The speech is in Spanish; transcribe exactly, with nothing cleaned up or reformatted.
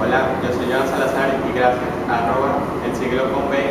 Hola, yo soy Joan Salazar y gracias a arroba el siglo con B